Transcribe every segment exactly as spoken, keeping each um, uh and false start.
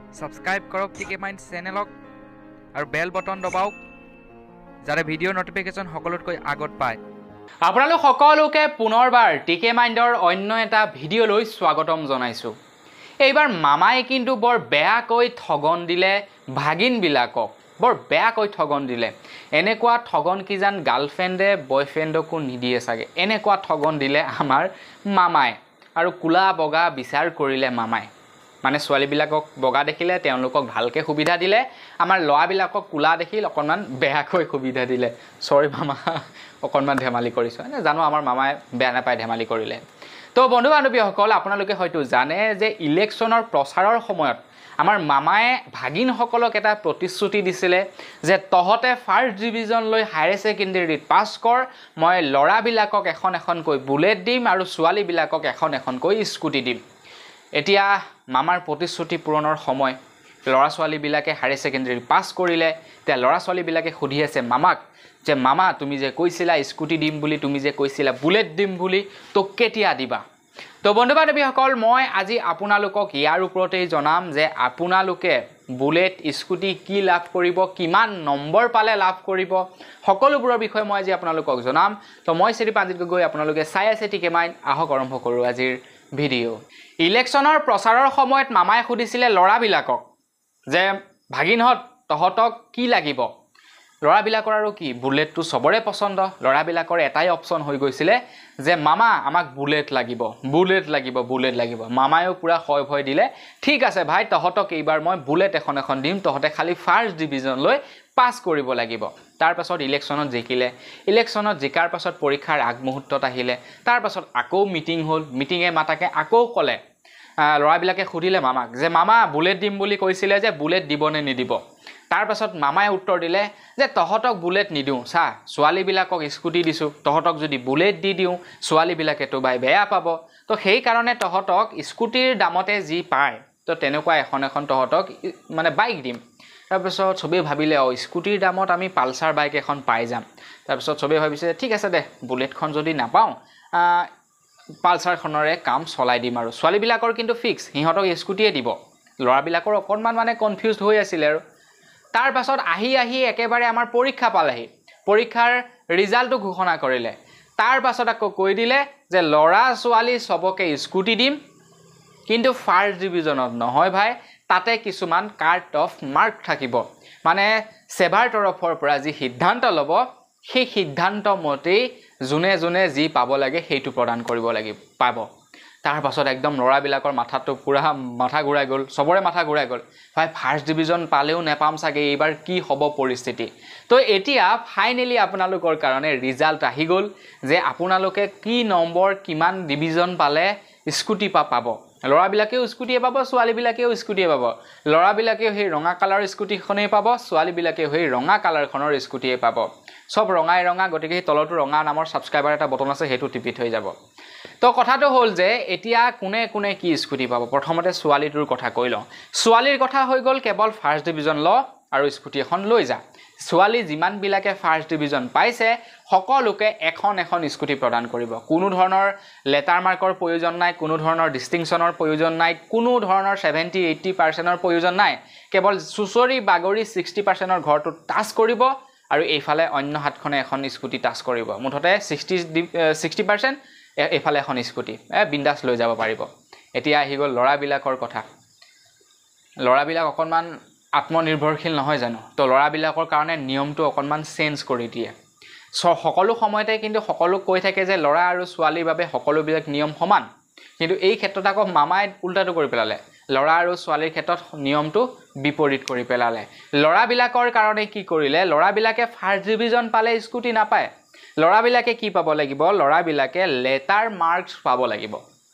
Subscribe কৰক টিকেমাইণ্ড চেনেলক আৰু বেল button দবাওক যাতে ভিডিঅ' নটিফিকেশ্যন সকলোতকৈ আগত পায়। আপোনালোক সকলোকে পুনৰবাৰ টিকেমাইণ্ডৰ অন্য এটা ভিডিঅ'লৈ স্বাগতম জনাইছোঁ। এইবাৰ মামাই কিন্তু বৰ বেয়াকৈ ঠগন দিলে ভাগিনবিলাকক, বৰ বেয়াকৈ ঠগন দিলে। এনেকুৱা ঠগন কিজান গাৰ্লফ্ৰেণ্ডে বয়ফ্ৰেণ্ডকো নিদিয়ে চাগে, এনেকুৱা ঠগন দিলে আমাৰ মামাই। আৰু কোলা বগা বিচাৰ কৰিলে মামাই, মানে ছোৱালীবিলাকক বগা দেখিলে তেওঁলোকক ভালকৈ সুবিধা দিলে, আমাৰ ল'ৰাবিলাকক কোলা দেখিল অকণমান বেয়াকৈ সুবিধা দিলে। চৰি মামা, অকণমান ধেমালি কৰিছোঁ, এনে জানো আমাৰ মামাই বেয়া নাপায় ধেমালি কৰিলে। তো বন্ধু বান্ধৱীসকল, আপোনালোকে হয়তো জানে যে ইলেকশ্যনৰ প্ৰচাৰৰ সময়ত আমাৰ মামাই ভাগিনসকলক এটা প্ৰতিশ্ৰুতি দিছিলে যে তহঁতে ফাৰ্ষ্ট ডিভিজন লৈ হায়াৰ ছেকেণ্ডেৰীত পাছ কৰ, মই ল'ৰাবিলাকক এখন এখনকৈ বুলেট দিম আৰু ছোৱালীবিলাকক এখন এখনকৈ স্কুটি দিম। এতিয়া মামাৰ প্ৰতিশ্ৰুতি পূৰণৰ সময়, ল'ৰা ছোৱালীবিলাকে হায়াৰ ছেকেণ্ডেৰী পাছ কৰিলে। এতিয়া ল'ৰা ছোৱালীবিলাকে সুধি আছে মামাক যে মামা তুমি যে কৈছিলা স্কুটি দিম বুলি, তুমি যে কৈছিলা বুলেট দিম বুলি, তোক কেতিয়া দিবা? তো বন্ধু বান্ধৱীসকল, মই আজি আপোনালোকক ইয়াৰ ওপৰতেই জনাম যে আপোনালোকে বুলেট স্কুটি কি লাভ কৰিব, কিমান নম্বৰ পালে লাভ কৰিব, সকলোবোৰৰ বিষয়ে মই আজি আপোনালোকক জনাম। তো মই শ্ৰী পাঞ্জিত গগৈ, আপোনালোকে চাই আছে টিকেমাইণ্ড। আহক আৰম্ভ কৰোঁ আজিৰ ভিডিঅ'। ইলেকশ্যনৰ প্ৰচাৰৰ সময়ত মামাই সুধিছিলে ল'ৰাবিলাকক যে ভাগিনহঁত তহঁতক কি লাগিব? ল'ৰাবিলাকৰ আৰু কি, বুলেটটো চবৰে পচন্দ। ল'ৰাবিলাকৰ এটাই অপশ্যন হৈ গৈছিলে যে মামা আমাক বুলেট লাগিব, বুলেট লাগিব, বুলেট লাগিব। মামায়েও পূৰা ভয় ভয় দিলে, ঠিক আছে ভাই তহঁতক এইবাৰ মই বুলেট এখন এখন দিম, তহঁতে খালি ফাৰ্ষ্ট ডিভিজন লৈ পাছ কৰিব লাগিব। তাৰপাছত ইলেকশ্যনত জিকিলে। ইলেকশ্যনত জিকাৰ পাছত পৰীক্ষাৰ আগমুহূৰ্তত আহিলে। তাৰপাছত আকৌ মিটিং হ'ল, মিটিঙে মাতাকে আকৌ ক'লে, ল'ৰাবিলাকে সুধিলে মামাক যে মামা বুলেট দিম বুলি কৈছিলে যে বুলেট দিবনে নিদিব? তাৰপাছত মামাই উত্তৰ দিলে যে তহঁতক বুলেট নিদিওঁ, চা ছোৱালীবিলাকক স্কুটি দিছোঁ, তহঁতক যদি বুলেট দি দিওঁ ছোৱালীবিলাকেতো বাই বেয়া পাব, তো সেইকাৰণে তহঁতক স্কুটিৰ দামতে যি পায় তো তেনেকুৱা এখন এখন তহঁতক মানে বাইক দিম। তাৰপিছত চবেই ভাবিলে অঁ স্কুটিৰ দামত আমি পালচাৰ বাইক এখন পাই যাম। তাৰপিছত চবেই ভাবিছে ঠিক আছে দে, বুলেটখন যদি নাপাওঁ পালচাৰখনৰে কাম চলাই দিম আৰু। ছোৱালীবিলাকৰ কিন্তু ফিক্স, সিহঁতক স্কুটিয়ে দিব। ল'ৰাবিলাকৰ অকণমান মানে কনফিউজ হৈ আছিলে আৰু। তাৰ পাছত আহি আহি একেবাৰে আমাৰ পৰীক্ষা পালেহি, পৰীক্ষাৰ ৰিজাল্টটো ঘোষণা কৰিলে। তাৰ পাছত আকৌ কৈ দিলে যে ল'ৰা ছোৱালী চবকে স্কুটি দিম, কিন্তু ফাৰ্ষ্ট ডিভিজনত নহয় ভাই, তাতে কিছুমান কাৰ্ট অফ মাৰ্ক থাকিব। মানে চেবাৰ তৰফৰ পৰা যি সিদ্ধান্ত ল'ব সেই সিদ্ধান্ত মতেই যোনে যোনে যি পাব লাগে সেইটো প্ৰদান কৰিব লাগিব, পাব। তাৰ পাছত একদম ল'ৰাবিলাকৰ মাথাটো পূৰা মাথা ঘূৰাই গ'ল, চবৰে মাথা ঘূৰাই গ'ল। ভাই ফাৰ্ষ্ট ডিভিজন পালেও নেপাম চাগে, এইবাৰ কি হ'ব পৰিস্থিতি। তো এতিয়া ফাইনেলি আপোনালোকৰ কাৰণে ৰিজাল্ট আহি গ'ল যে আপোনালোকে কি নম্বৰ কিমান ডিভিজন পালে স্কুটি পা পাব। ল'ৰাবিলাকেও স্কুটিয়ে পাব, ছোৱালীবিলাকেও স্কুটিয়ে পাব। ল'ৰাবিলাকেও সেই ৰঙা কালাৰ স্কুটিখনেই পাব, ছোৱালীবিলাকেও সেই ৰঙা কালাৰখনৰ স্কুটিয়ে পাব। চব ৰঙাই ৰঙা, গতিকে সেই তলতো ৰঙা নামৰ ছাবস্ক্ৰাইবাৰ এটা বটন আছে, সেইটো টিপি থৈ যাব। তো কথাটো হ'ল যে এতিয়া কোনে কোনে কি স্কুটি পাব। প্ৰথমতে ছোৱালীটোৰ কথা কৈ লওঁ। ছোৱালীৰ কথা হৈ গ'ল কেৱল ফাৰ্ষ্ট ডিভিজন ল আৰু স্কুটি এখন লৈ যা। ছোৱালী যিমানবিলাকে ফাৰ্ষ্ট ডিভিজন পাইছে সকলোকে এখন এখন স্কুটি প্ৰদান কৰিব। কোনো ধৰণৰ লেটাৰ মাৰ্কৰ প্ৰয়োজন নাই, কোনো ধৰণৰ ডিষ্টিংশ্যনৰ প্ৰয়োজন নাই, কোনো ধৰণৰ ছেভেণ্টি এইটি পাৰ্চেণ্টৰ প্ৰয়োজন নাই। কেৱল চুচৰি বাগৰি ছিক্সটি পাৰ্চেণ্টৰ ঘৰটো টাচ কৰিব আৰু এইফালে অন্য হাতখনে এখন স্কুটি টাচ কৰিব। মুঠতে ছিক্সটি ছিক্সটি পাৰ্চেণ্ট এইফালে এখন স্কুটি বিন্দাছ লৈ যাব পাৰিব। এতিয়া আহি গ'ল ল'ৰাবিলাকৰ কথা। ল'ৰাবিলাক অকণমান আত্মনিৰ্ভৰশীল নহয় জানো? তো ল'ৰাবিলাকৰ কাৰণে নিয়মটো অকণমান চেঞ্জ কৰি দিয়ে। চ সকলো সময়তে কিন্তু সকলো কৈ থাকে যে ল'ৰা আৰু ছোৱালীৰ বাবে সকলোবিলাক নিয়ম সমান, কিন্তু এই ক্ষেত্ৰত আকৌ মামাই উল্টাটো কৰি পেলালে। ল'ৰা আৰু ছোৱালীৰ ক্ষেত্ৰত নিয়মটো বিপৰীত কৰি পেলালে। ল'ৰাবিলাকৰ কাৰণে কি কৰিলে, ল'ৰাবিলাকে ফাৰ্ষ্ট ডিভিজন পালে স্কুটি নাপায়। ল'ৰাবিলাকে কি পাব লাগিব, ল'ৰাবিলাকে লেটাৰ মাৰ্কছ পাব লাগিব।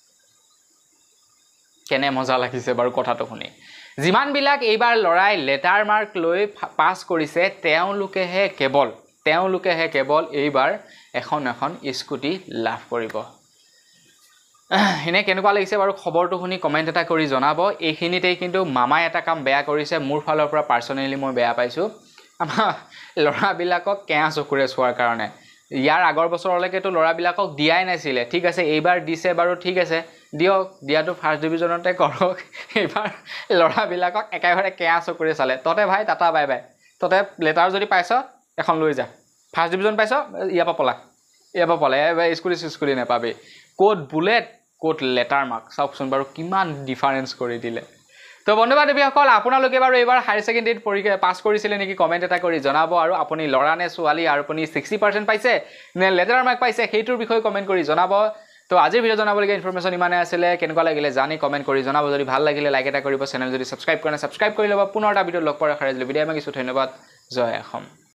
কেনে মজা লাগিছে বাৰু কথাটো শুনি। যিমানবিলাক এইবাৰ ল'ৰাই লেটাৰ মাৰ্ক লৈ পাছ কৰিছে তেওঁলোকেহে কেৱল তেওঁলোকেহে কেৱল এইবাৰ এখন এখন স্কুটি লাভ কৰিব। এনে কেনেকুৱা লাগিছে বাৰু খবৰটো শুনি কমেণ্ট এটা কৰি জনাব। এইখিনিতেই কিন্তু মামাই এটা কাম বেয়া কৰিছে, মোৰ ফালৰ পৰা পাৰ্চনেলি মই বেয়া পাইছোঁ। আমাৰ ল'ৰাবিলাকক কেঁচা চকুৰে চোৱাৰ কাৰণে। ইয়াৰ আগৰ বছৰলৈকেতো ল'ৰাবিলাকক দিয়াই নাছিলে, ঠিক আছে এইবাৰ দিছে বাৰু ঠিক আছে, দিয়ক দিয়াটো ফাৰ্ষ্ট ডিভিজনতে কৰক এইবাৰ ল'ৰাবিলাকক একেবাৰে কেয়া চকুৰে চালে ততে ভাই টাটা বাই বাই ততে লেটাৰ যদি পাইছ এখন লৈ যা ফাৰ্ষ্ট ডিভিজন পাইছ ইয়াৰ পৰা পলা ইয়াৰ পৰা পলা স্কুটি স্কুটি নাপাবি ক'ত বুলেট ক'ত লেটাৰ মাৰ্ক চাওকচোন বাৰু কিমান ডিফাৰেঞ্চ কৰি দিলে তো বন্ধু বান্ধৱীসকল আপোনালোকে বাৰু এইবাৰ হায়াৰ ছেকেণ্ডেৰীত পৰীক্ষা পাছ কৰিছিলে নেকি কমেণ্ট এটা কৰি জনাব আৰু আপুনি ল'ৰা নে ছোৱালী আৰু আপুনি ছিক্সটি পাৰ্চেণ্ট পাইছে নে লেটাৰ মাৰ্ক পাইছে সেইটোৰ বিষয়ে কমেণ্ট কৰি জনাব তো আজিৰ ভিডিঅ' জনাবলগীয়া ইনফৰমেশ্যন ইমানে আছিলে কেনেকুৱা লাগিলে জানি কমেণ্ট কৰি জনাব যদি ভাল লাগিলে লাইক এটা কৰিব চেনেল যদি ছাবস্ক্ৰাইব কৰা নাই ছাবস্ক্ৰাইব কৰি ল'ব পুনৰ এটা ভিডিঅ'ত লগ পোৱাৰ আশা ৰাখিলোঁ বিদায় মাগিছোঁ ধন্যবাদ জয় অসম